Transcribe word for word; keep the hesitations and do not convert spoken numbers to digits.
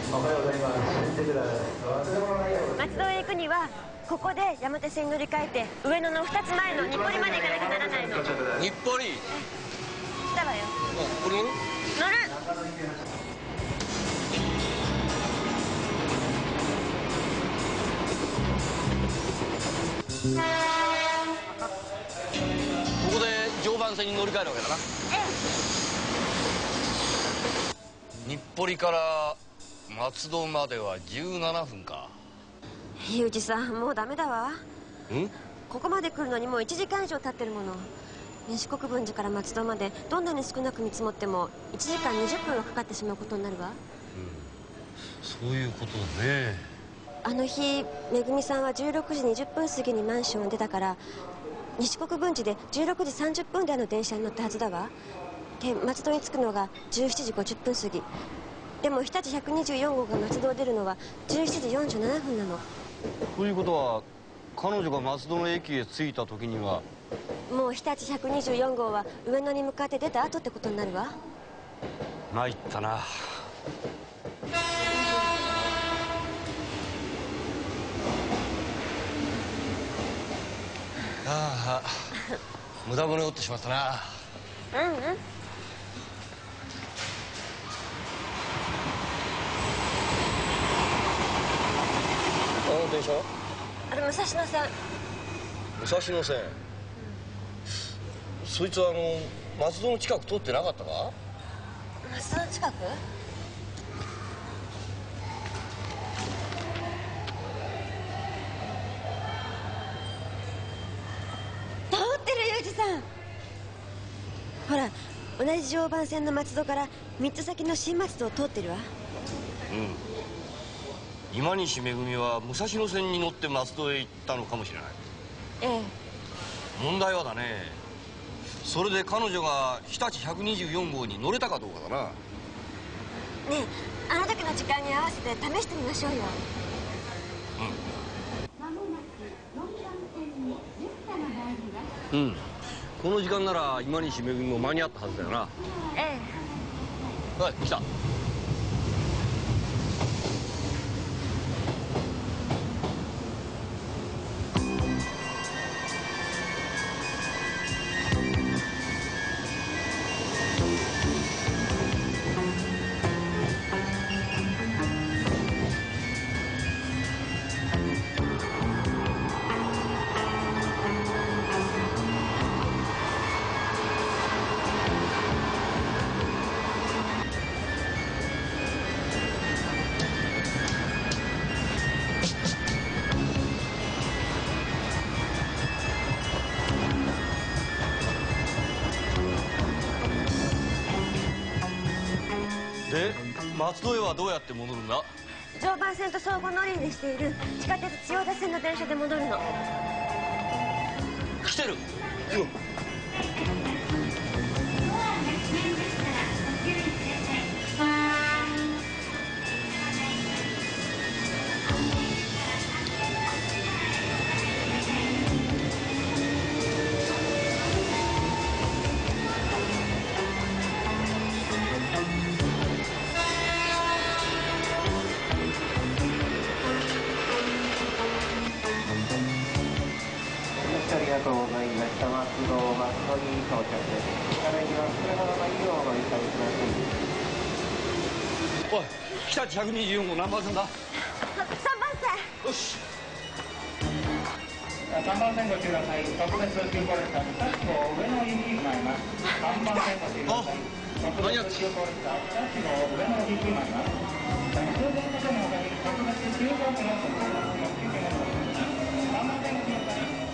おはようございます。見てください。 松戸へ行くにはここで山手線に乗り換えて上野のふたつまえの日暮里まで行かなきゃならないの。 日暮里？ 来たわよ。 あ、これ乗る？ 乗る。 ここで常磐線に乗り換えるわけだな。 ええ。日暮里から松戸まではじゅうななふんか。 裕二さん、もうダメだわ。 ん？ ここまで来るのにもういちじかん以上経ってるもの。西国分寺から松戸までどんなに少なく見積もってもいちじかんにじゅっぷんはかかってしまうことになるわ。 うん、そういうことだね。 あの日めぐみさんはじゅうろくじにじゅっぷん過ぎにマンションを出たから西国分寺でじゅうろくじさんじゅっぷん台の電車に乗ったはずだわ。で松戸に着くのがじゅうしちじごじゅっぷん過ぎ。でも日立ひゃくにじゅうよんごうが松戸を出るのはじゅうしちじよんじゅうななふんなの。 ということは彼女が松戸の駅へ着いた時にはもう日立ひゃくにじゅうよんごうは上野に向かって出た後ってことになるわ。 参ったな。ああ、無駄骨折ってしまったな。 うんうん。 あの電車は？ あれ武蔵野線。 武蔵野線、うん、そいつはあの松戸の近く通ってなかったか？ 松戸の近く？通ってる裕二さん。ほら同じ常磐線の松戸からみっつ先の新松戸を通ってるわ。 うん。今西めぐみは武蔵野線に乗って松戸へ行ったのかもしれない。 ええ。 問題はだね、それで彼女が日立ひゃくにじゅうよんごうに乗れたかどうかだな。 ねえ、あの時の時間に合わせて試してみましょうよ。 うん。うん。この時間なら今西めぐみも間に合ったはずだよな。 ええ。はい、来た。で、松戸へはどうやって戻るんだ？ 常磐線と相互乗り入れしている地下鉄千代田線の電車で戻るの。 来てる。うん。 ありがとうございました。松戸、松戸に到着です。ただいま車の内容をご理解ください。 おい、日立ひゃくにじゅうよんごう何番線だ？ さんばん線。 よし。 さんばん線ご注意ください。特別急行列車日立号上野行き参ります。さんばん線ご注意ください。特別急行列車日立号上野行き参ります。通常の方の他に特別急行列車の特急券をお持ちします。さんばん線ご注意ください。